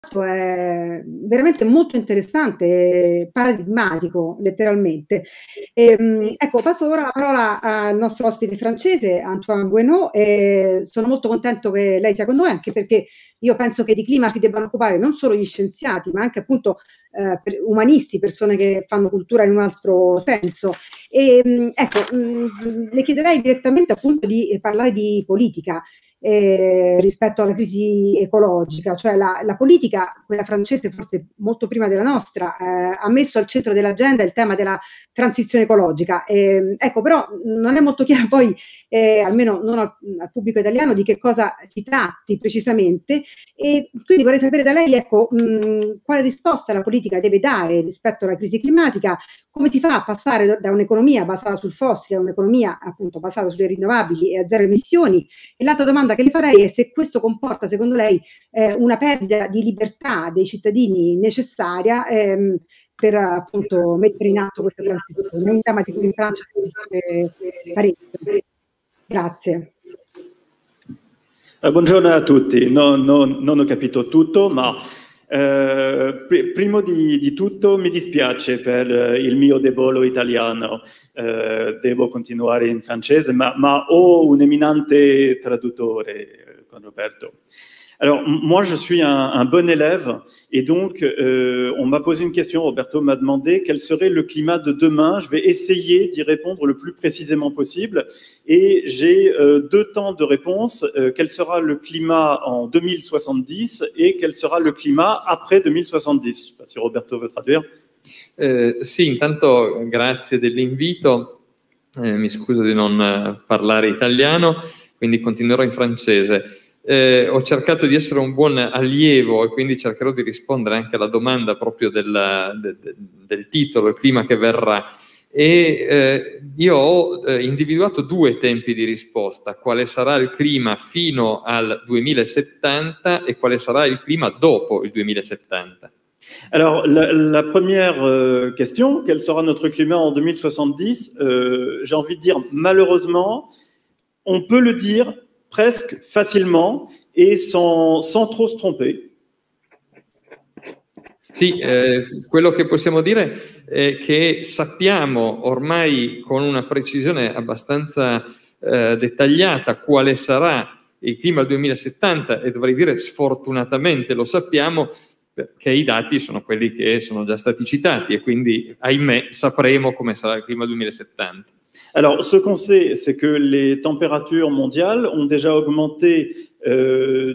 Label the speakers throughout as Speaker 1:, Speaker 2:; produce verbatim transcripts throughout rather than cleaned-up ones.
Speaker 1: è veramente molto interessante, paradigmatico, letteralmente. E, ecco, passo ora la parola al nostro ospite francese, Antoine Bueno, e sono molto contento che lei sia con noi, anche perché io penso che di clima si debbano occupare non solo gli scienziati, ma anche appunto eh, per, umanisti, persone che fanno cultura in un altro senso. E, ecco, mh, le chiederei direttamente appunto di parlare di politica. Eh, rispetto alla crisi ecologica, cioè la, la politica, quella francese forse molto prima della nostra, eh, ha messo al centro dell'agenda il tema della transizione ecologica. Eh, ecco, però non è molto chiaro poi, eh, almeno non al, al pubblico italiano, di che cosa si tratti precisamente, e quindi vorrei sapere da lei, ecco, mh, quale risposta la politica deve dare rispetto alla crisi climatica, come si fa a passare da un'economia basata sul fossile a un'economia appunto basata sulle rinnovabili e a zero emissioni. E l'altra domanda che le farei è se questo comporta, secondo lei, eh, una perdita di libertà dei cittadini necessaria ehm, per appunto mettere in atto questa transizione. È un tema di cui in Francia si discute parecchio. Grazie.
Speaker 2: Eh, buongiorno a tutti. No, no, non ho capito tutto, ma eh, pr prima di, di tutto mi dispiace per il mio debolo italiano. Eh, devo continuare in francese, ma, ma ho un éminente traduttore con Roberto. Alors, moi, je suis un, un bon élève, et donc, euh, on m'a posé une question, Roberto m'a demandé quel serait le climat de demain. Je vais essayer d'y répondre le plus précisément possible, et j'ai euh, deux temps de réponse. Euh, quel sera le climat en deux mille soixante-dix, et quel sera le climat après deux mille soixante-dix? Je ne sais pas si Roberto veut traduire.
Speaker 3: Eh, sì, intanto grazie dell'invito, eh, mi scuso di non parlare italiano, quindi continuerò in francese. Eh, ho cercato di essere un buon allievo e quindi cercherò di rispondere anche alla domanda proprio del, de, de, del titolo, il clima che verrà. E eh, io ho eh, individuato due tempi di risposta: quale sarà il clima fino al duemilasettanta e quale sarà il clima dopo il duemilasettanta.
Speaker 2: Alors, la, la première euh, question, quel sera notre climat en deux mille soixante-dix? euh, J'ai envie de dire, malheureusement, on peut le dire presque facilement et sans, sans trop se tromper.
Speaker 3: Sì, eh, quello che possiamo dire è che sappiamo ormai con una precisione abbastanza eh, dettagliata quale sarà il clima duemilasettanta, e dovrei dire sfortunatamente lo sappiamo, perché i dati sono quelli che sono già stati citati, e quindi, ahimè, sapremo come sarà il clima duemilasettanta.
Speaker 2: Alors, ce qu'on sait, c'est que les températures mondiales ont déjà augmenté euh,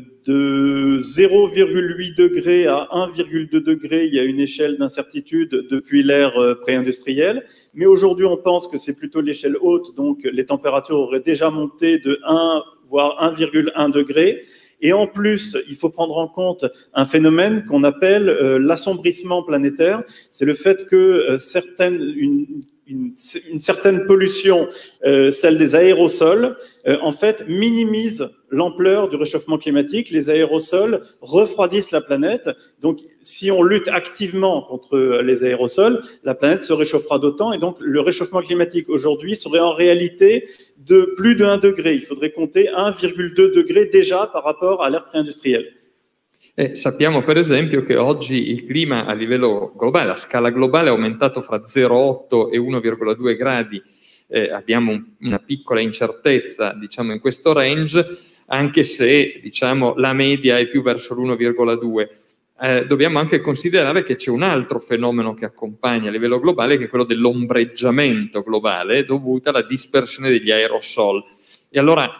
Speaker 2: de zéro virgule huit degrés à un virgule deux degrés. Il y a une échelle d'incertitude depuis l'ère euh, pré-industrielle. Mais aujourd'hui, on pense que c'est plutôt l'échelle haute, donc les températures auraient déjà monté de un, voire un virgule un degré. Et en plus, il faut prendre en compte un phénomène qu'on appelle euh, l'assombrissement planétaire. C'est le fait que euh, certaines, une, une, une certaine pollution, euh, celle des aérosols, euh, en fait, minimise l'ampleur du réchauffement climatique. Les aérosols refroidissent la planète. Donc, si on lutte activement contre les aérosols, la planète se réchauffera d'autant. Et donc, le réchauffement climatique aujourd'hui serait en réalité de plus de un degré. Il faudrait compter un virgule deux degré déjà par rapport à l'ère préindustrielle.
Speaker 3: Eh, sappiamo per esempio che oggi il clima a livello globale, a scala globale, è aumentato fra zero virgola otto e uno virgola due gradi. Eh, abbiamo un, una piccola incertezza, diciamo, in questo range, anche se, diciamo, la media è più verso l'uno virgola due. Eh, dobbiamo anche considerare che c'è un altro fenomeno che accompagna a livello globale, che è quello dell'ombreggiamento globale dovuto alla dispersione degli aerosol. E allora,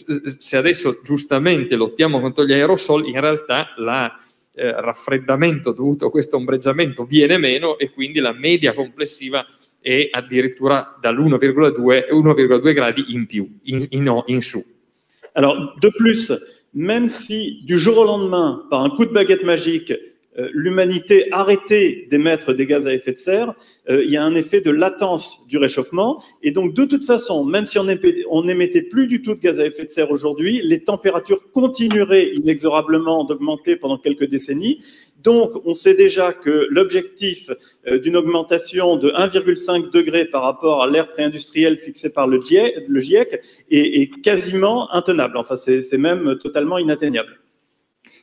Speaker 3: se adesso giustamente lottiamo contro gli aerosol, in realtà il eh, raffreddamento dovuto a questo ombreggiamento viene meno, e quindi la media complessiva è addirittura dall'uno virgola due gradi in più, in, in, in su.
Speaker 2: Alors, de plus, même si du jour au lendemain, par un coup de baguette magique, euh, l'humanité arrêtait d'émettre des gaz à effet de serre, euh, il y a un effet de latence du réchauffement. Et donc, de toute façon, même si on n'émettait plus du tout de gaz à effet de serre aujourd'hui, les températures continueraient inexorablement d'augmenter pendant quelques décennies. Donc, on sait déjà que l'objectif euh, d'une augmentation de un virgule cinq degré par rapport à l'ère préindustrielle fixée par le GIEC, le GIEC est, est quasiment intenable. Enfin, c'est même totalement inatteignable.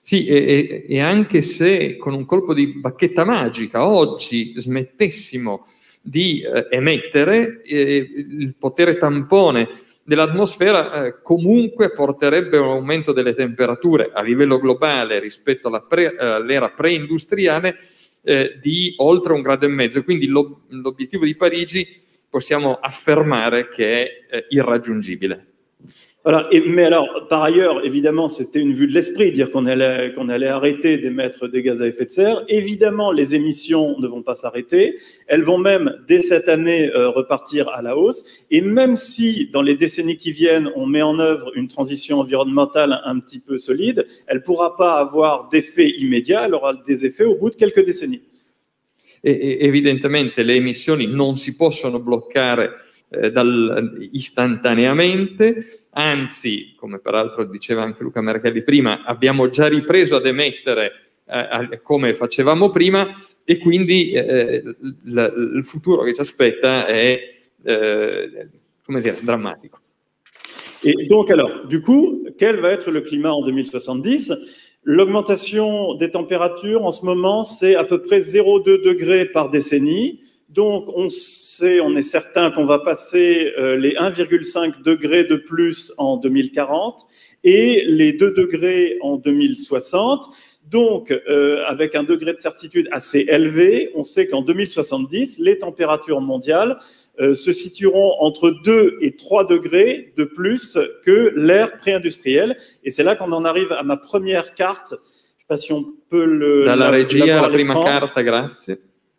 Speaker 3: Sì, e, e anche se con un colpo di bacchetta magica oggi smettessimo di eh, emettere, eh, il potere tampone dell'atmosfera eh, comunque porterebbe a un aumento delle temperature a livello globale rispetto all'era pre, eh, preindustriale eh, di oltre un grado e mezzo. Quindi lo, l'obiettivo di Parigi possiamo affermare che è eh, irraggiungibile.
Speaker 2: Voilà. Et, mais alors, par ailleurs, évidemment, c'était une vue de l'esprit, dire qu'on allait, qu'on allait arrêter d'émettre des gaz à effet de serre. Évidemment, les émissions ne vont pas s'arrêter. Elles vont même, dès cette année, euh, repartir à la hausse. Et même si, dans les décennies qui viennent, on met en œuvre une transition environnementale un petit peu solide, elle ne pourra pas avoir d'effet immédiat, elle aura des effets au bout de quelques décennies.
Speaker 3: E, e, evidentemente, le emissioni non si possono bloccare eh, dal, istantaneamente. Anzi, come peraltro diceva anche Luca Mercalli prima, abbiamo già ripreso ad emettere eh, come facevamo prima e quindi eh, l- il futuro che ci aspetta è eh, come dire, drammatico.
Speaker 2: Et donc alors, du coup, quel va être le climat en deux mille soixante-dix? L'augmentation des températures en ce moment, c'est à peu près zéro virgule deux degrés par décennie. Donc, on sait, on est certain qu'on va passer euh, les un virgule cinq degrés de plus en deux mille quarante et les deux degrés en deux mille soixante. Donc, euh, avec un degré de certitude assez élevé, on sait qu'en deux mille soixante-dix, les températures mondiales euh, se situeront entre deux et trois degrés de plus que l'ère pré-industrielle. Et c'est là qu'on en arrive à ma première carte. Je ne sais pas si on peut le...
Speaker 3: Dalla
Speaker 2: la,
Speaker 3: regia, la prima carta, grazie.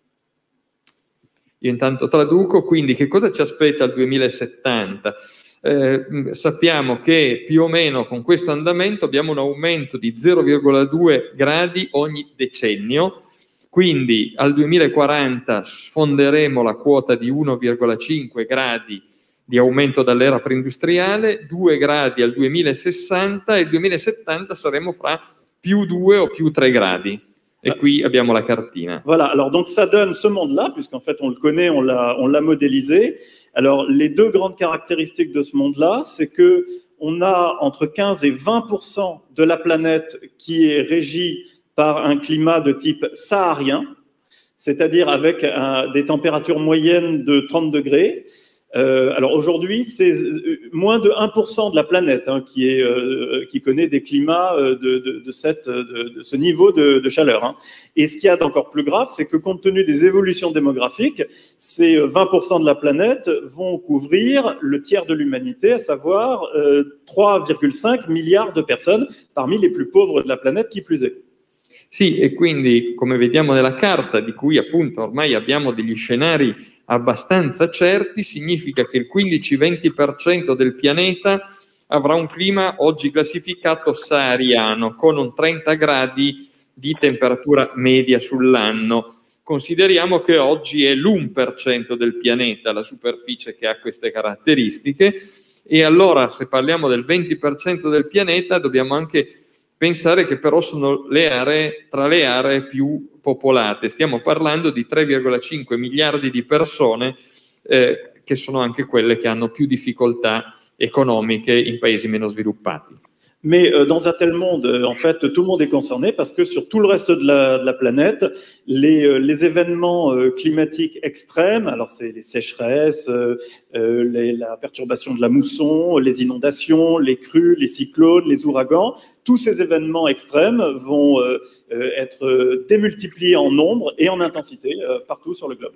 Speaker 3: Io intanto traduco, quindi che cosa ci aspetta al duemilasettanta? Eh, sappiamo che più o meno con questo andamento abbiamo un aumento di zero virgola due gradi ogni decennio, quindi al duemilaquaranta sfonderemo la quota di uno virgola cinque gradi di aumento dall'era preindustriale, due gradi al duemilasessanta e al duemilasettanta saremo fra più due o più tre gradi. Et qui abbiamo la cartina.
Speaker 2: Voilà, alors donc ça donne ce monde-là, puisqu'en fait on le connaît, on l'a, on l'a modélisé. Alors les deux grandes caractéristiques de ce monde-là, c'est que on a entre quinze et vingt pour cent de la planète qui est régie par un climat de type saharien, c'est-à-dire avec un, des températures moyennes de trente degrés. Euh, alors aujourd'hui, c'est moins de un pour cent de la planète hein, qui, est, euh, qui connaît des climats de, de, de, cette, de, de ce niveau de, de chaleur. Hein. Et ce qu'il y a d'encore plus grave, c'est que compte tenu des évolutions démographiques, ces vingt pour cent de la planète vont couvrir le tiers de l'humanité, à savoir euh, trois virgule cinq milliards de personnes, parmi les plus pauvres de la planète qui plus est.
Speaker 3: Sì, e quindi come vediamo nella carta, di cui appunto ormai abbiamo degli scenari abbastanza certi, significa che il quindici venti per cento del pianeta avrà un clima oggi classificato sahariano, con un trenta gradi di temperatura media sull'anno. Consideriamo che oggi è l'uno per cento del pianeta la superficie che ha queste caratteristiche, e allora se parliamo del venti per cento del pianeta dobbiamo anche pensare che però sono le aree, tra le aree più popolate. Stiamo parlando di tre virgola cinque miliardi di persone eh, che sono anche quelle che hanno più difficoltà economiche in paesi meno sviluppati.
Speaker 2: Mais euh, dans un tel monde, euh, en fait, tout le monde est concerné parce que sur tout le reste de la, de la planète, les, euh, les événements euh, climatiques extrêmes, alors c'est les sécheresses, euh, euh, les, la perturbation de la mousson, les inondations, les crues, les cyclones, les ouragans, tous ces événements extrêmes vont euh, euh, être démultipliés en nombre et en intensité euh, partout sur le globe.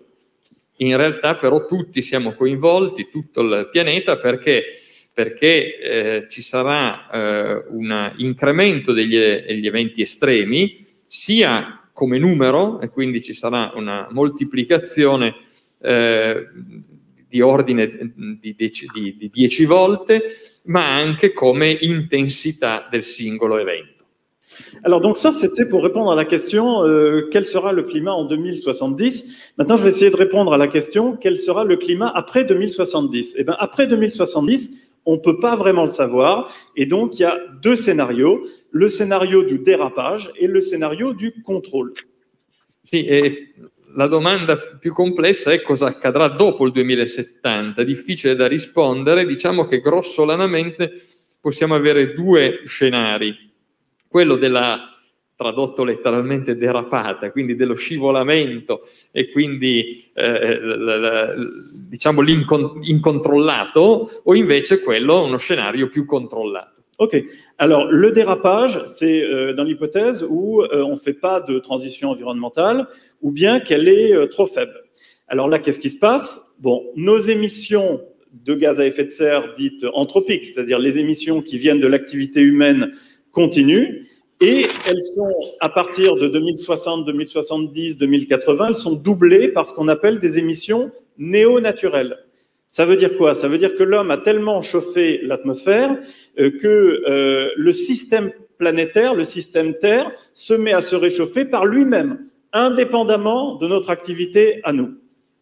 Speaker 3: In realtà però tutti siamo coinvolti, tutto il pianeta, perché perché eh, ci sarà eh, un incremento degli, degli eventi estremi, sia come numero, e quindi ci sarà una moltiplicazione eh, di ordine di, di, di dieci volte, ma anche come intensità del singolo evento.
Speaker 2: Alors donc ça, c'était pour répondre à la question euh, quel sera le climat en deux mille soixante-dix. Maintenant, je vais essayer de répondre à la question quel sera le climat après deux mille soixante-dix. Eh bien, après deux mille soixante-dix, on ne peut pas vraiment le savoir. Et donc, il y a deux scénarios, le scénario du dérapage et le scénario du contrôle.
Speaker 3: Sì, e la domanda più complessa è cosa accadrà dopo il duemilasettanta. Difficile da rispondere. Diciamo che grossolanamente possiamo avere due scenari. Quello della tradotto letteralmente derapata, quindi dello scivolamento e quindi eh, l- l- diciamo l'incontrollato, o invece quello uno scenario più controllato.
Speaker 2: Ok, alors le dérapage, c'est euh, dans l'hypothèse où euh, on ne fait pas de transition environnementale ou bien qu'elle est euh, trop faible. Alors là, qu'est-ce qui se passe? Bon, nos émissions de gaz à effet de serre dites anthropiques, c'est-à-dire les émissions qui viennent de l'activité humaine, continuent, et elles sont, à partir de deux mille soixante, deux mille soixante-dix, deux mille quatre-vingts, elles sont doublées par ce qu'on appelle des émissions néo-naturelles. Ça veut dire quoi? Ça veut dire que l'homme a tellement chauffé l'atmosphère euh, que euh, le système planétaire, le système Terre, se met à se réchauffer par lui-même, indépendamment de notre activité à nous.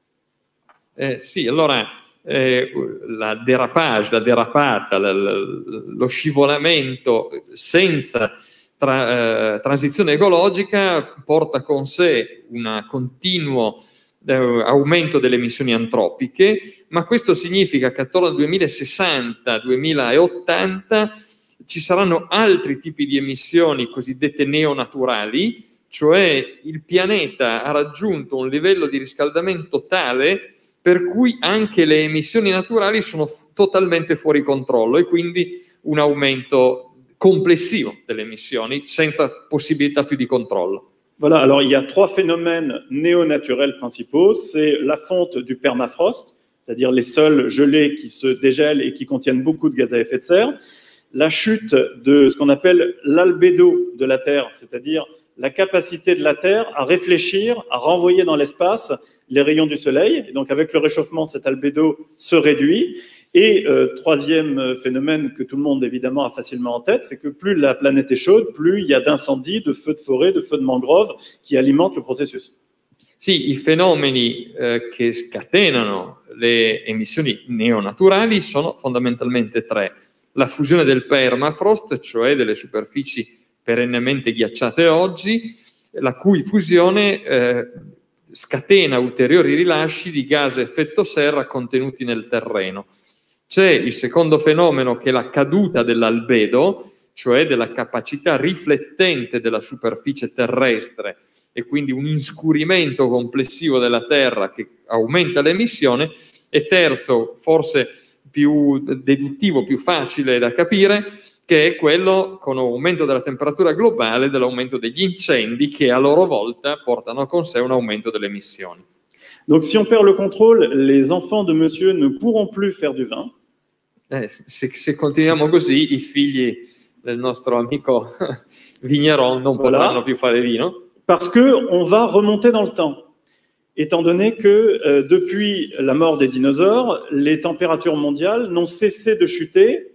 Speaker 3: Eh, sì, allora eh, la derapage, la derapata, la, la, lo scivolamento senza tra, eh, transizione ecologica porta con sé un continuo eh, aumento delle emissioni antropiche, ma questo significa che attorno al duemilasessanta duemilaottanta ci saranno altri tipi di emissioni cosiddette neonaturali, cioè il pianeta ha raggiunto un livello di riscaldamento tale per cui anche le emissioni naturali sono totalmente fuori controllo e quindi un aumento complessivo delle emissioni senza possibilità più di controllo.
Speaker 2: Voilà, alors il y a trois phénomènes néo-naturels principaux. C'est la fonte du permafrost, c'est-à-dire les sols gelés qui se dégèlent et qui contiennent beaucoup de gaz à effet de serre. La chute de ce qu'on appelle l'albédo de la Terre, c'est-à-dire la capacité de la Terre à réfléchir, à renvoyer dans l'espace les rayons du Soleil. Et donc, avec le réchauffement, cet albédo se réduit. Et euh, troisième phénomène que tout le monde, évidemment, a facilement en tête, c'est que plus la planète est chaude, plus il y a d'incendies, de feux de forêt, de feux de mangrove qui alimentent le processus.
Speaker 3: Sì, i fenomeni eh, che scatenano le emissioni neonaturali sono fondamentalmente tre. La fusione del permafrost, cioè delle superfici perennemente ghiacciate oggi, la cui fusione eh, scatena ulteriori rilasci di gas a effetto serra contenuti nel terreno. C'è il secondo fenomeno che è la caduta dell'albedo, cioè della capacità riflettente della superficie terrestre e quindi un inscurimento complessivo della Terra che aumenta l'emissione. E terzo, forse più deduttivo, più facile da capire, che è quello con l'aumento della temperatura globale, dell'aumento degli incendi che a loro volta portano con sé un aumento delle emissioni.
Speaker 2: Donc si on perd le contrôle, les enfants de monsieur ne pourront plus faire du vin.
Speaker 3: Eh, se, se continuiamo così, i figli del nostro amico Vigneron non
Speaker 2: Voilà.
Speaker 3: potranno più fare vino.
Speaker 2: Parce qu'on va remonter dans le temps. Étant donné que euh, depuis la mort des dinosaures, les températures mondiales n'ont cessé de chuter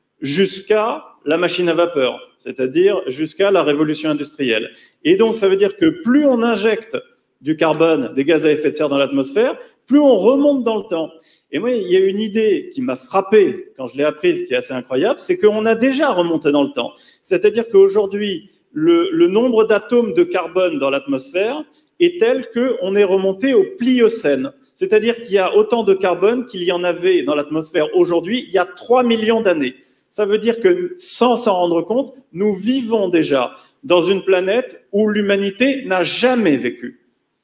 Speaker 2: jusqu'à la machine à vapeur, c'est-à-dire jusqu'à la révolution industrielle. Et donc, ça veut dire que plus on injecte du carbone, des gaz à effet de serre dans l'atmosphère, plus on remonte dans le temps. Et moi, il y a une idée qui m'a frappé quand je l'ai apprise, qui est assez incroyable, c'est qu'on a déjà remonté dans le temps. C'est-à-dire qu'aujourd'hui, le, le nombre d'atomes de carbone dans l'atmosphère est tel qu'on est remonté au Pliocène. C'est-à-dire qu'il y a autant de carbone qu'il y en avait dans l'atmosphère aujourd'hui, il y a trois millions d'années. Ça veut dire que, sans s'en rendre compte, nous vivons déjà dans une planète où l'humanité n'a jamais vécu.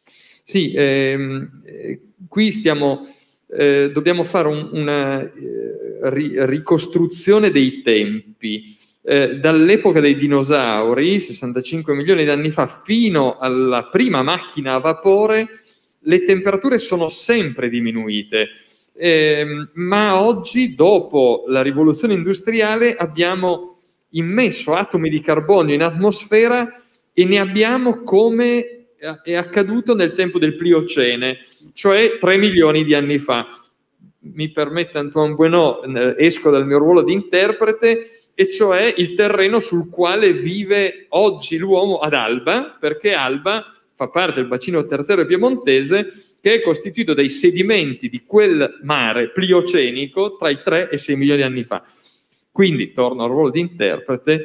Speaker 3: Sì, ehm, qui stiamo, eh, dobbiamo fare un, una eh, ri, ricostruzione dei tempi. Eh, dall'epoca dei dinosauri, sessantacinque milioni di anni fa, fino alla prima macchina a vapore, le temperature sono sempre diminuite. Eh, ma oggi, dopo la rivoluzione industriale, abbiamo immesso atomi di carbonio in atmosfera e ne abbiamo come è accaduto nel tempo del Pliocene, cioè tre milioni di anni fa. Mi permette Antoine Bueno, esco dal mio ruolo di interprete, e cioè il terreno sul quale vive oggi l'uomo ad Alba, perché Alba fa parte del bacino terziario piemontese, che è costituito dai sedimenti di quel mare pliocenico tra i tre e i sei milioni di anni fa. Quindi, torno al ruolo di interprete,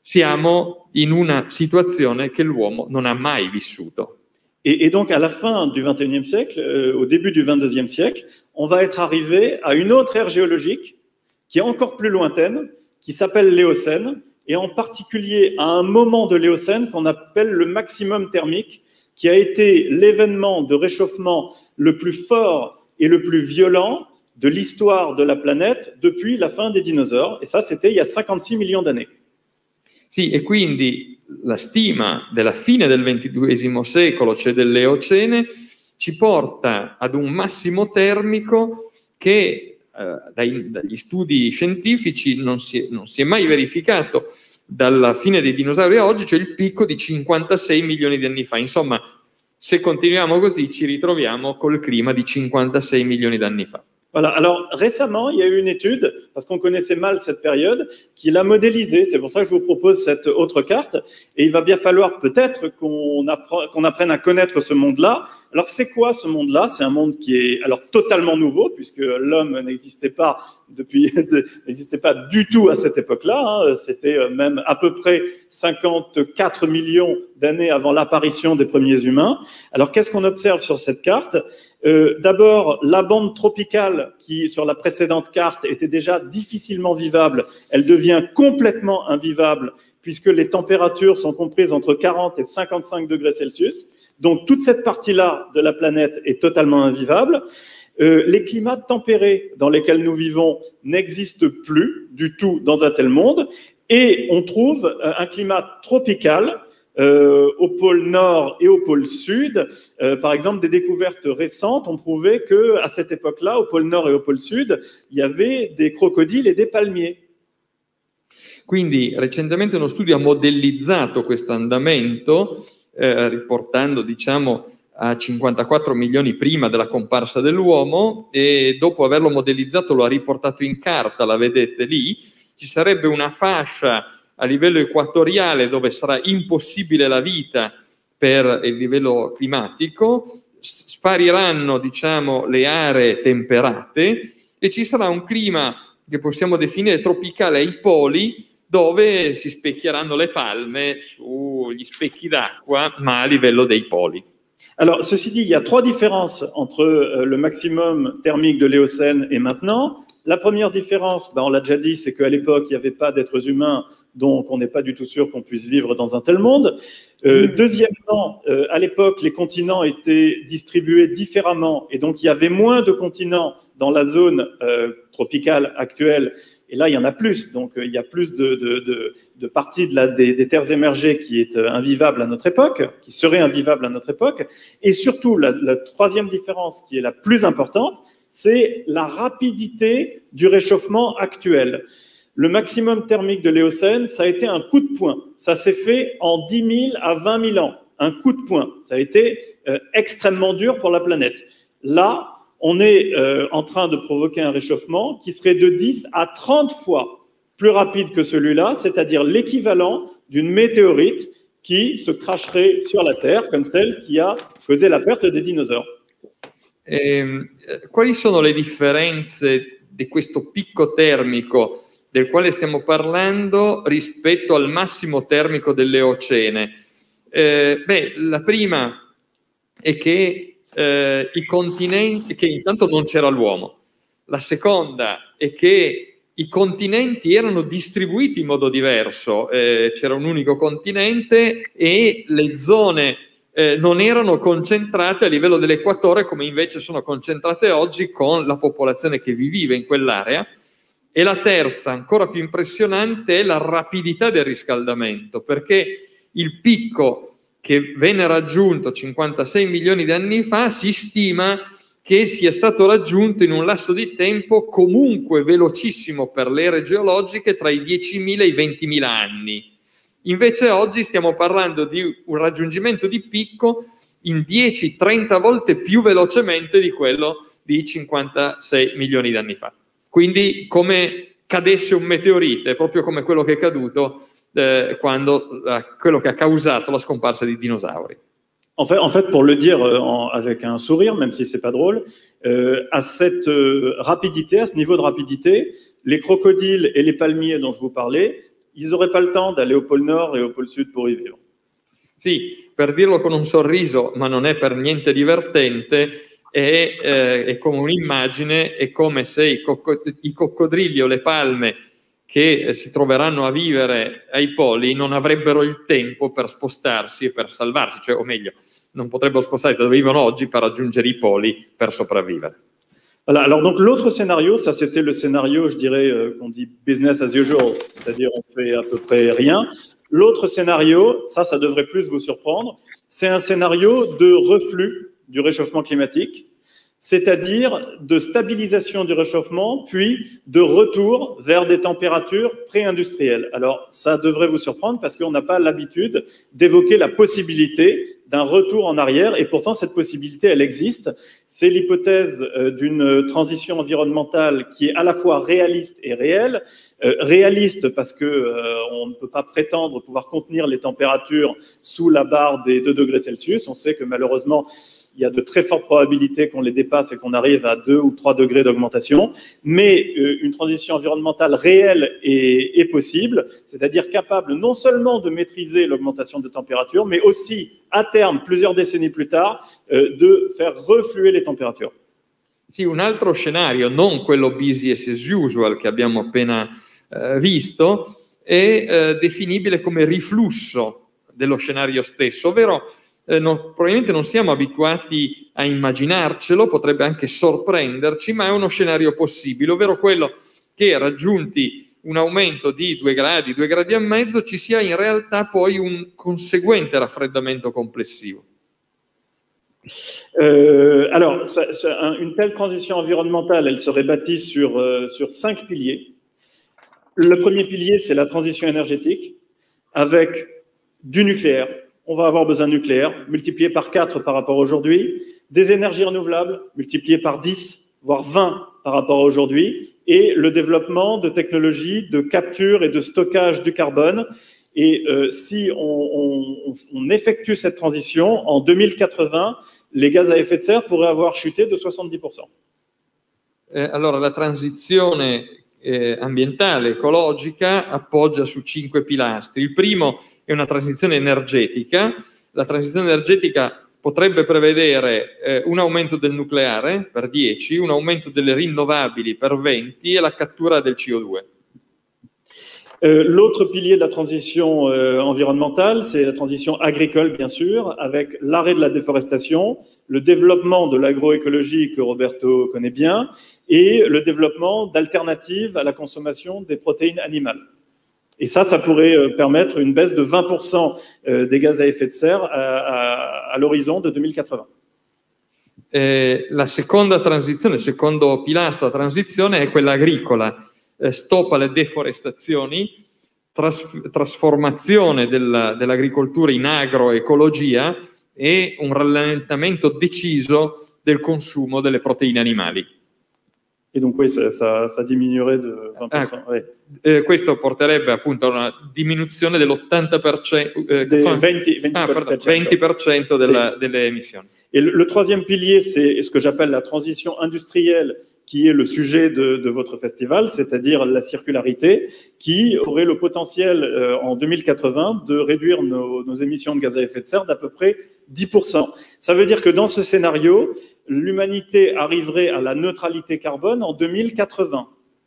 Speaker 3: siamo in una situazione che l'uomo non ha mai vissuto.
Speaker 2: Et, et donc, à la fin du vingt et unième siècle, euh, au début du vingt-deuxième siècle, on va être arrivé à une autre ère géologique qui est encore plus lointaine, qui s'appelle l'Éocène. et en particulier à un moment de l'Éocène qu'on appelle le maximum thermique, qui a été l'événement de réchauffement le plus fort et le plus violent de l'histoire de la planète depuis la fin des dinosaures. Et ça, c'était il y a cinquantasei milioni d'années.
Speaker 3: Sì, e quindi la stima della fine del ventiduesimo secolo, cioè dell'Eocene, ci porta ad un massimo termico che eh, dai, dagli studi scientifici non si, è, non si è mai verificato dalla fine dei dinosauri a oggi, cioè il picco di cinquantasei milioni di anni fa. Insomma, se continuiamo così ci ritroviamo col clima di cinquantasei milioni d'anni fa.
Speaker 2: Voilà, alors récemment, il y a eu une étude, parce qu'on connaissait mal cette période, qui l'a modélisée. C'est pour ça que je vous propose cette autre carte. Et il va bien falloir peut-être qu'on appre- qu'on apprenne à connaître ce monde-là. Alors c'est quoi ce monde-là? C'est un monde qui est alors totalement nouveau, puisque l'homme n'existait pas depuis, n'existait pas du tout à cette époque-là. Hein. C'était même à peu près cinquante-quatre millions d'années avant l'apparition des premiers humains. Alors qu'est-ce qu'on observe sur cette carte? Euh, D'abord, la bande tropicale qui, sur la précédente carte, était déjà difficilement vivable, elle devient complètement invivable puisque les températures sont comprises entre quarante et cinquante-cinq degrés Celsius. Donc, toute cette partie-là de la planète est totalement invivable. Euh, les climats tempérés dans lesquels nous vivons n'existent plus du tout dans un tel monde. Et on trouve euh, un climat tropical Euh, au pôle nord et au pôle sud. Euh, par exemple, des découvertes récentes ont prouvé qu'à cette époque-là, au pôle nord et au pôle sud, il y avait des crocodiles et des palmiers.
Speaker 3: Quindi recentemente uno studio ha modellizzato questo andamento, eh, riportando diciamo a cinquantaquattro milioni prima della comparsa dell'uomo, e dopo averlo modellizzato lo ha riportato in carta, la vedete lì. Ci sarebbe una fascia a livello equatoriale dove sarà impossibile la vita per il livello climatico, spariranno diciamo le aree temperate e ci sarà un clima che possiamo definire tropicale ai poli, dove si specchieranno le palme sugli specchi d'acqua, ma a livello dei poli.
Speaker 2: Alors, ceci dit, il y a trois différences entre euh, le maximum thermique de l'Éocène et maintenant. La première différence, ben, on l'a déjà dit, c'est qu'à l'époque, il n'y avait pas d'êtres humains, donc on n'est pas du tout sûr qu'on puisse vivre dans un tel monde. Euh, mmh. Deuxièmement, euh, à l'époque, les continents étaient distribués différemment, et donc il y avait moins de continents dans la zone euh, tropicale actuelle. Et là, il y en a plus, donc euh, il y a plus de, de, de, de parties de la, des, des terres émergées qui est euh, invivable à notre époque, qui serait invivable à notre époque. Et surtout, la, la troisième différence qui est la plus importante, c'est la rapidité du réchauffement actuel. Le maximum thermique de l'Éocène, ça a été un coup de poing. Ça s'est fait en dix mille à vingt mille ans. Un coup de poing. Ça a été euh, extrêmement dur pour la planète. Là, on est euh, en train de provoquer un réchauffement qui serait de dix à trente fois plus rapide que celui-là, c'est-à-dire l'équivalent d'une météorite qui se cracherait sur la Terre, comme celle qui a causé la perte des dinosaures.
Speaker 3: Eh, quali sono le differenze di questo picco termico del quale stiamo parlando rispetto al massimo termico dell'Eocene? Eh, beh, la prima è che eh, i continenti, che intanto non c'era l'uomo. La seconda è che i continenti erano distribuiti in modo diverso, eh, c'era un unico continente e le zone eh, non erano concentrate a livello dell'equatore come invece sono concentrate oggi con la popolazione che vi vive in quell'area. E la terza, ancora più impressionante, è la rapidità del riscaldamento, perché il picco che venne raggiunto cinquantasei milioni di anni fa si stima che sia stato raggiunto in un lasso di tempo comunque velocissimo per le ere geologiche tra i diecimila e i ventimila anni. Invece oggi stiamo parlando di un raggiungimento di picco in dieci trenta volte più velocemente di quello di cinquantasei milioni di anni fa. Quindi come cadesse un meteorite, proprio come quello che è caduto eh, quando, eh, quello che ha causato la scomparsa di dinosauri.
Speaker 2: En fait, en fait, pour le dire euh, en, avec un sourire, même si c'est pas drôle, euh, à cette euh, rapidité, à ce niveau de rapidité, les crocodiles et les palmiers dont je vous parlais, ils n'auraient pas le temps d'aller au pôle Nord et au pôle Sud pour y vivre.
Speaker 3: Sì, per dirlo con un sorriso, ma non è per niente divertente, è, eh, è come un'immagine, è come se i, cocco- i coccodrilli o le palme che si troveranno a vivere ai poli non avrebbero il tempo per spostarsi e per salvarsi, cioè, o meglio, non potrebbero spostarsi da dove vivono oggi per raggiungere i poli per sopravvivere.
Speaker 2: Voilà, alors donc l'autre scénario, ça c'était le scénario, je dirais, euh, qu'on dit business as usual, c'est-à-dire on fait à peu près rien. L'autre scénario, ça, ça devrait plus vous surprendre, c'est un scénario de reflux du réchauffement climatique, c'est-à-dire de stabilisation du réchauffement, puis de retour vers des températures pré-industrielles. Alors, ça devrait vous surprendre parce qu'on n'a pas l'habitude d'évoquer la possibilité d'un retour en arrière, et pourtant cette possibilité, elle existe. C'est l'hypothèse euh, d'une transition environnementale qui est à la fois réaliste et réelle. Euh, réaliste parce que euh, on ne peut pas prétendre pouvoir contenir les températures sous la barre des deux degrés Celsius. On sait que malheureusement, il y a de très fortes probabilités qu'on les dépasse et qu'on arrive à deux ou trois degrés d'augmentation. Mais euh, une transition environnementale réelle est, est possible, c'est-à-dire capable non seulement de maîtriser l'augmentation de température, mais aussi, à terme, plusieurs décennies plus tard, euh, de faire refluer les températures.
Speaker 3: Sì, un altro scenario, non quello business as usual che abbiamo appena eh, visto, è eh, definibile come riflusso dello scenario stesso, ovvero eh, no, probabilmente non siamo abituati a immaginarcelo, potrebbe anche sorprenderci, ma è uno scenario possibile, ovvero quello che raggiunti un aumento di due gradi, due gradi e mezzo, ci sia in realtà poi un conseguente raffreddamento complessivo.
Speaker 2: Euh, alors, ça, ça, une telle transition environnementale, elle serait bâtie sur, euh, sur cinq piliers. Le premier pilier, c'est la transition énergétique, avec du nucléaire. On va avoir besoin de nucléaire, multiplié par quatre par rapport à aujourd'hui, des énergies renouvelables, multiplié par dix, voire vingt par rapport à aujourd'hui, et le développement de technologies de capture et de stockage du carbone. Et euh, si on, on, on effectue cette transition, en deux mille quatre-vingts, les gaz à effet de serre pourraient avoir chuté de soixante-dix pour cent.
Speaker 3: Eh, allora, la transizione eh, ambientale, ecologica, appoggia su cinque pilastri. Il primo è una transizione energetica. La transizione energetica potrebbe prevedere eh, un aumento del nucleare per dieci, un aumento delle rinnovabili per venti e la cattura del C O due.
Speaker 2: Euh, L'autre pilier de la transition euh, environnementale, c'est la transition agricole, bien sûr, avec l'arrêt de la déforestation, le développement de l'agroécologie que Roberto connaît bien, et le développement d'alternatives à la consommation des protéines animales. Et ça, ça pourrait euh, permettre une baisse de vingt pour cent euh, des gaz à effet de serre à, à, à l'horizon de deux mille quatre-vingts.
Speaker 3: Eh, la seconda transizione, il secondo pilastro della transizione è quella agricola. Stop alle deforestazioni, tras trasformazione del, dell'agricoltura in agroecologia e un rallentamento deciso del consumo delle proteine animali.
Speaker 2: E dunque ça, ça, ça diminuerait de vingt pour cent.
Speaker 3: Ah, ouais. eh, questo porterebbe appunto a una diminuzione dell'ottanta per cento, eh,
Speaker 2: venti, venti
Speaker 3: ah, venti per cento della, sì. delle emissioni.
Speaker 2: Et le, le troisième pilier, c'est ce que j'appelle la transition industrielle, qui est le sujet de, de votre festival, c'est-à-dire la circularité, qui aurait le potentiel euh, en deux mille quatre-vingts de réduire nos, nos émissions de gaz à effet de serre d'à peu près dix pour cent. Ça veut dire que dans ce scénario, l'humanité arriverait à la neutralité carbone en deux mille quatre-vingts.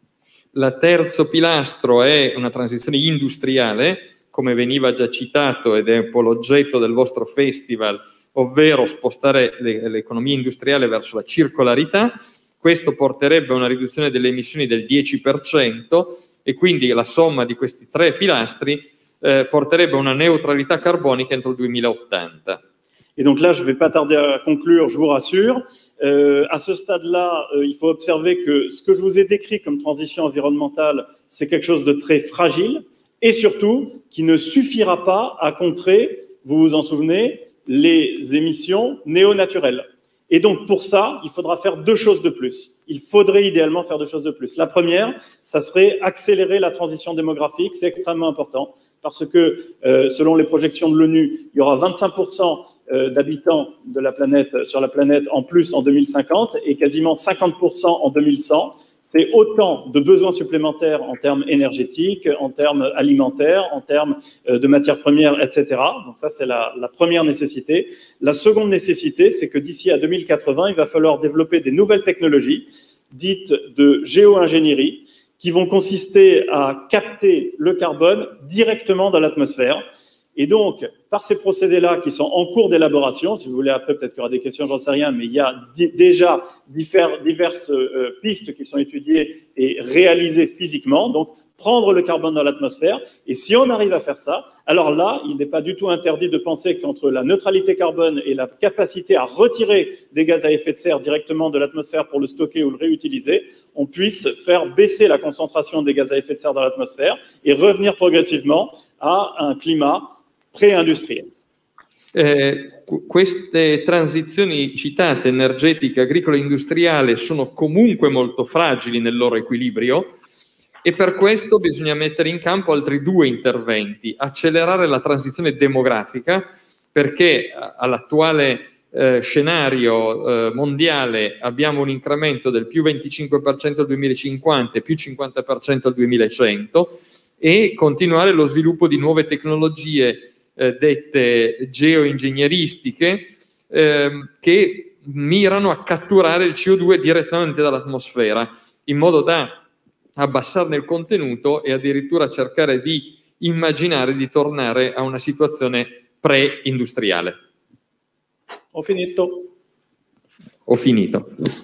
Speaker 3: La terzo pilastro è una transizione industriale, come veniva già citato ed è un po' l'oggetto del vostro festival, ovvero spostare l'economia industriale verso la circolarità. Questo porterebbe a una riduzione delle emissioni del dieci per cento e quindi la somma di questi tre pilastri eh, porterebbe a una neutralità carbonica entro il duemilaottanta.
Speaker 2: Et donc là, je ne vais pas tarder à conclure, je vous rassure. Euh, à ce stade-là, euh, il faut observer que ce que je vous ai décrit comme transition environnementale, c'est quelque chose de très fragile et surtout qui ne suffira pas à contrer, vous vous en souvenez, les émissions néo-naturelles. Et donc, pour ça, il faudra faire deux choses de plus. Il faudrait idéalement faire deux choses de plus. La première, ça serait accélérer la transition démographique. C'est extrêmement important parce que, euh, selon les projections de l'ONU, il y aura vingt-cinq pour cent d'habitants de la planète, sur la planète en plus en deux mille cinquante et quasiment cinquante pour cent en deux mille cent. C'est autant de besoins supplémentaires en termes énergétiques, en termes alimentaires, en termes de matières premières, et cetera. Donc ça, c'est la, la première nécessité. La seconde nécessité, c'est que d'ici à deux mille quatre-vingts, il va falloir développer des nouvelles technologies dites de géo-ingénierie qui vont consister à capter le carbone directement dans l'atmosphère. Et donc, par ces procédés-là qui sont en cours d'élaboration, si vous voulez après peut-être qu'il y aura des questions, j'en sais rien, mais il y a déjà diverses euh, pistes qui sont étudiées et réalisées physiquement. Donc, prendre le carbone dans l'atmosphère. Et si on arrive à faire ça, alors là, il n'est pas du tout interdit de penser qu'entre la neutralité carbone et la capacité à retirer des gaz à effet de serre directement de l'atmosphère pour le stocker ou le réutiliser, on puisse faire baisser la concentration des gaz à effet de serre dans l'atmosphère et revenir progressivement à un climat pré-industriel.
Speaker 3: Eh, queste transizioni citate, energetica, agricola e industriale, sono comunque molto fragili nel loro equilibrio. E per questo bisogna mettere in campo altri due interventi: accelerare la transizione demografica, perché all'attuale eh, scenario eh, mondiale abbiamo un incremento del più venticinque per cento al duemilacinquanta e più cinquanta per cento al duemilacento, e continuare lo sviluppo di nuove tecnologie eh, dette geoingegneristiche eh, che mirano a catturare il C O due direttamente dall'atmosfera, in modo da abbassarne il contenuto e addirittura cercare di immaginare di tornare a una situazione pre-industriale.
Speaker 2: Ho finito.
Speaker 3: Ho finito.